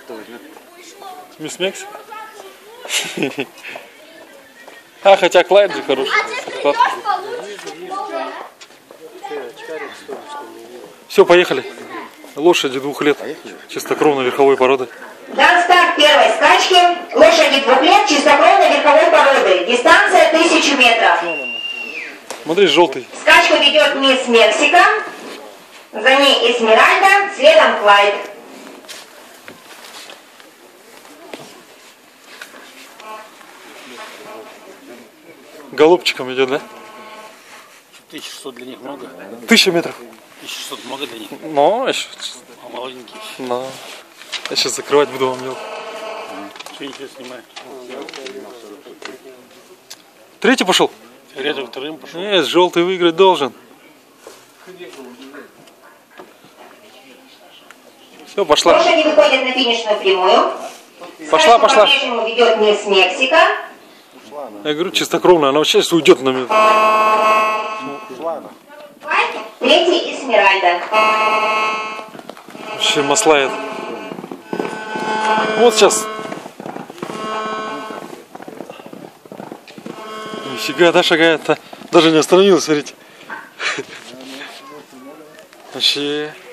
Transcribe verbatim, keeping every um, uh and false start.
Мисс Мекс? А, хотя Клайд же хороший. Все, поехали. Лошади двух лет. Чистокровной верховой породы. Дан старт первой скачки. Лошади двух лет чистокровной верховой породы. Дистанция тысячу метров. Смотри, желтый. Скачку ведет мисс Мексика. За ней Эсмеральда, следом Клайд. Голубчиком идет, да? тысяча шестьсот для них много. Тысяча метров. тысяча шестьсот много для них. Ну, еще. А маленькие. Да. Я сейчас закрывать буду вам делать. Что я сейчас снимаю? Третий пошел? Рядом вторым пошел. Нет, желтый выиграть должен. Все, пошла. Лошади выходят на финишную прямую. Пошла, пошла. По-прежнему ведет мисс Мексика. Я говорю, чистокровная, она вообще сейчас уйдет на минуту. Третий Эсмеральда. Вообще маслает. Вот сейчас. Нифига, да, шагает-то. Даже не остановилась, смотрите. Вообще.